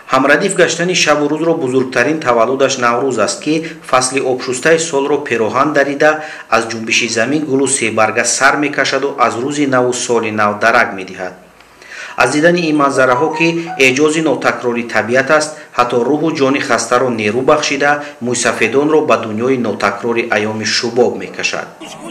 ҳамрадиф гаштани шабу рӯзро бузургтарин таваллудаш наврӯз аст ки фасли обшустаи солро пироҳан дарида аз ҷунбиши замин гулу себарга сар мекашаду аз рӯзи наву соли нав дарак медиҳад. аз дидани ин манзараҳо ки эъҷози нотакрори табиат аст, ҳатто рӯҳу ҷони хастаро нерӯ бахшида мӯйсафедонро ба дунёи нотакрори айёми шубоб мекашад.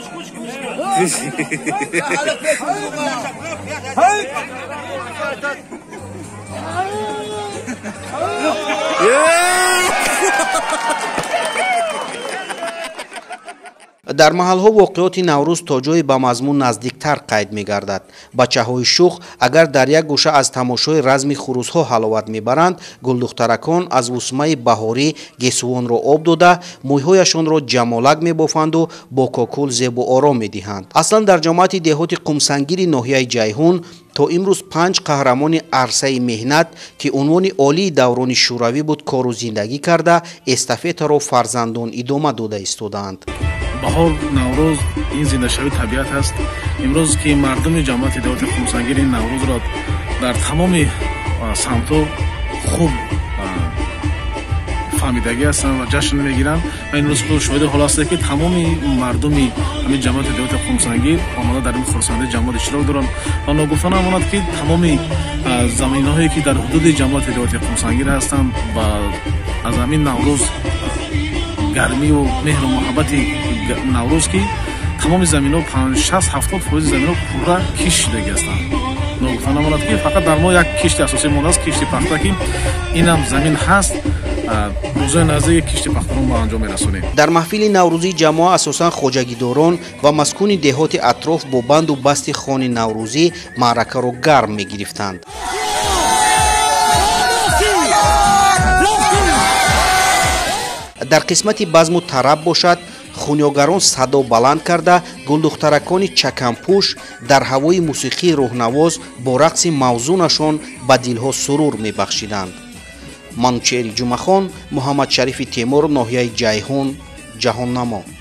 дар маҳалҳо воқеоти наврӯз то ҷое ба мазмун наздиктар қайд мегардад. бачаҳои шух агар дар як гӯша аз тамошои разми хурузҳо ҳаловат мебаранд, гулдухтаракон аз вусмаи баҳорӣ гесувонро об дода, мӯйҳояшонро ҷамолак мебофанду бо кокул зебу ором медиҳанд. аслан дар ҷомаати деҳоти қумсангири ноҳияи ҷайҳун то имрӯз 5 қаҳрамони арсаи меҳнат ки унвони олии даврони шӯравӣ буд кору зиндагӣ карда эстафетаро фарзандон идома дода истодаанд. баҳор, наврӯз ин зиндашавии табиат аст. имрӯз ки мардуми ҷамоати деҳоти қумсангир ин наврӯзро дар тамоми самтҳо хуб фаҳмидагӣ ҳастанд ва ҷашн мегиранд. ман имрӯз худ шоҳиди ҳол ҳастам ки тамоми мардуми ҳамин ҷамоати деҳоти қумсангир омада дар ин хурсандӣ ҷамоат иштирок доранд ва ногуфта намонад ки тамоми заминҳое ки дар ҳудуди ҷамоати деҳоти қумсангир ҳастанд ба аз ҳамин наврӯз гармию меҳру муҳаббати наврӯз ки тамоми заминҳо 50-60-70% заминҳо пурра кишт шудагӣ ҳастанд. ногуфта намонад ки фақат дар мо як кишти асосӣ мондааст, кишти пахта ки инам замин ҳаст. рӯзои наздик кишти пахтаро ба анҷом мерасонем. дар маҳфили наврӯзии ҷамоа асосан хоҷагидорон ва маскуни деҳоти атроф бо банду басти хони наврӯзӣ маъракаро гарм мегирифтанд. дар қисмати базму тараб бошад, хунёгарон садо баланд карда гулдухтаракони чаканпӯш дар ҳавои мусиқии рӯҳнавоз бо рақси мавзунашон ба дилҳо сурур мебахшиданд. манучери ҷумахон, муҳаммадшарифи темур, ноҳияи ҷайҳун, ҷаҳоннамо.